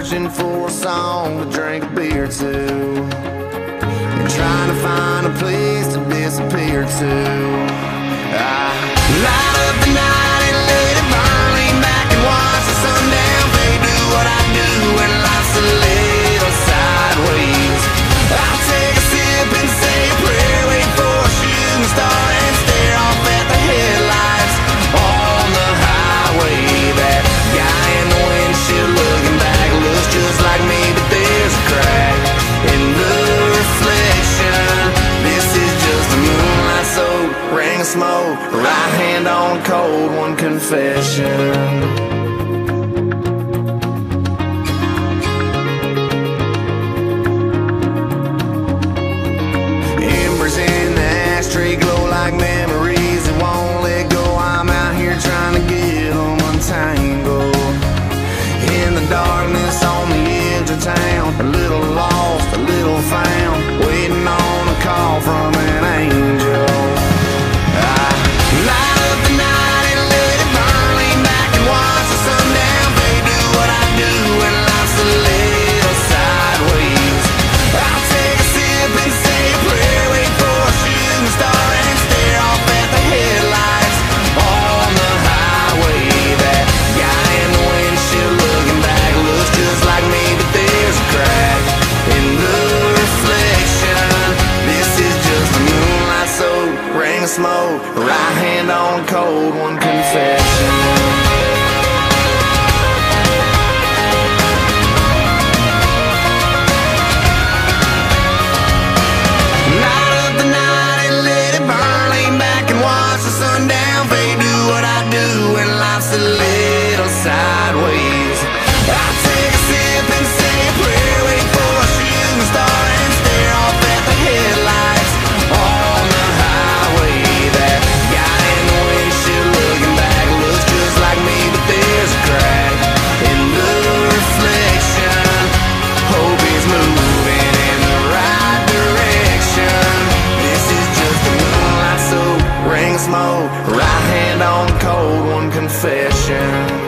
searching for a song to drink a beer to, and trying to find a place to disappear to. I light up the night and let it burn, lean back and watch the sundown fade. Do what I do when life's a little sideways. I'll take a sip and say a prayer, wait for a shooting star and stare off at the headlights on the highway. That guy in the windshield looking back looks just like me, but there's a crack in the reflection. This is just a moonlight soaked ring of smoke, right hand on a cold one confession. Glow like memories that won't let go. I'm out here trying to get them untangled. In the darkness on the edge of town, a little lost, a little found, waiting on a call from an angel. I light up the night and let it burn, lean back and watch the sundown fade. Do what I do when life's a little sideways. I'll take a sip and say a prayer, wait for a shooting star and stare off at the headlights on the highway. That guy in the windshield looking back looks just like me, but there's a crack in the reflection. This is just a moonlight soaked ring of smoke, right hand on a cold one confession. Sundown fade, do what I do when life's a little sideways. I'll take a sip and say a prayer, wait for a shooting star and stare off at the headlights on the highway. That guy in the windshield looking back looks just like me, but there's a crack in the reflection. Hope he's moving in the right direction. This is just a moonlight soaked ring of smoke, right hand on cold one confession.